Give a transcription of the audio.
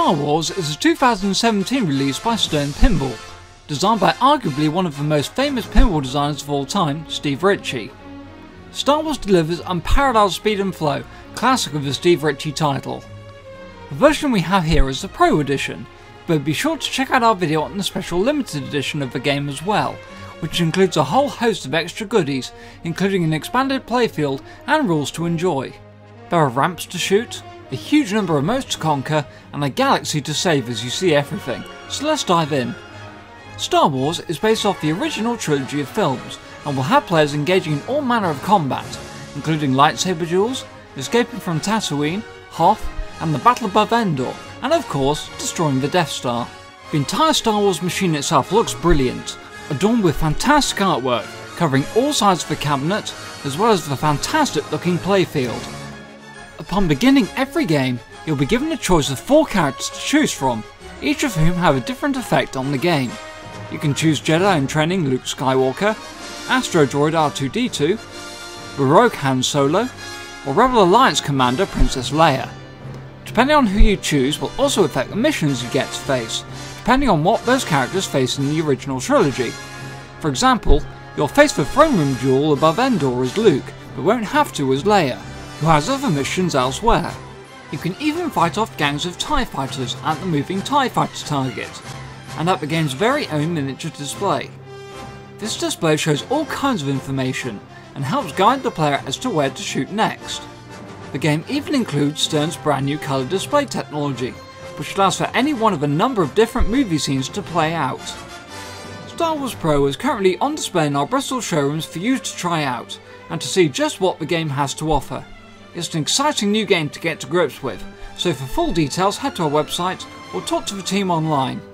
Star Wars is a 2017 release by Stern Pinball, designed by arguably one of the most famous pinball designers of all time, Steve Ritchie. Star Wars delivers unparalleled speed and flow, classic of the Steve Ritchie title. The version we have here is the Pro Edition, but be sure to check out our video on the special limited edition of the game as well, which includes a whole host of extra goodies, including an expanded playfield and rules to enjoy. There are ramps to shoot, a huge number of modes to conquer, and a galaxy to save as you see everything, so let's dive in. Star Wars is based off the original trilogy of films, and will have players engaging in all manner of combat, including lightsaber duels, escaping from Tatooine, Hoth, and the battle above Endor, and of course, destroying the Death Star. The entire Star Wars machine itself looks brilliant, adorned with fantastic artwork, covering all sides of the cabinet, as well as the fantastic looking playfield. Upon beginning every game, you'll be given a choice of 4 characters to choose from, each of whom have a different effect on the game. You can choose Jedi in training Luke Skywalker, Astro Droid R2-D2, the Rogue Han Solo, or Rebel Alliance Commander Princess Leia. Depending on who you choose will also affect the missions you get to face, depending on what those characters face in the original trilogy. For example, you'll face the throne room duel above Endor as Luke, but won't have to as Leia, who has other missions elsewhere. You can even fight off gangs of TIE fighters at the moving TIE fighter target, and at the game's very own miniature display. This display shows all kinds of information, and helps guide the player as to where to shoot next. The game even includes Stern's brand new colour display technology, which allows for any one of a number of different movie scenes to play out. Star Wars Pro is currently on display in our Bristol showrooms for you to try out, and to see just what the game has to offer. It's an exciting new game to get to grips with, so for full details head to our website or talk to the team online.